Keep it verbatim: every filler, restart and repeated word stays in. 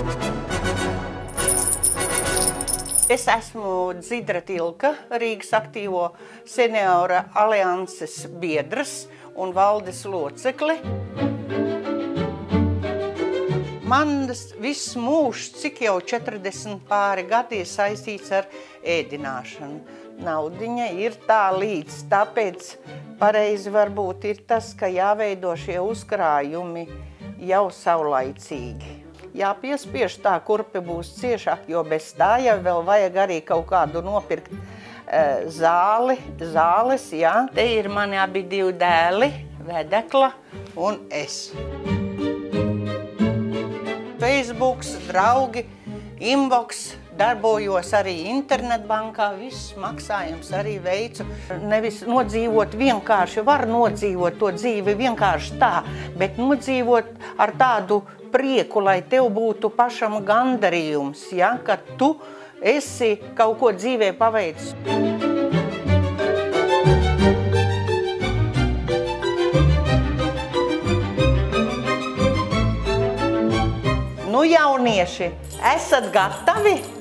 Es esmu Dzidra Tilka, Rīgas aktīvo seniora alianses biedrs un valdes locekli. Mans viss mūžs, cik jau četrdesmit pāri gadi, ir saistīts ar ēdināšanu. Naudiņa ir tā līdz, tāpēc pareizi varbūt ir tas, ka jāveido šie uzkrājumi jau saulaicīgi. Jāpiespiež tā, kurpe būs ciešāk, jo bez tā jau vēl vajag arī kaut kādu nopirkt e, zāli, zāles, jā. Te ir mani abi divi dēli, Vedekla un es. Facebooks, draugi, inbox, darbojos arī internetbankā, viss maksājums arī veicu. Nevis nodzīvot vienkārši, var nodzīvot to dzīvi vienkārši tā, bet nodzīvot ar tādu prieku, lai tev būtu pašam gandarījums, ja, ka tu esi kaut ko dzīvē paveicis. Nu, jaunieši, esat gatavi?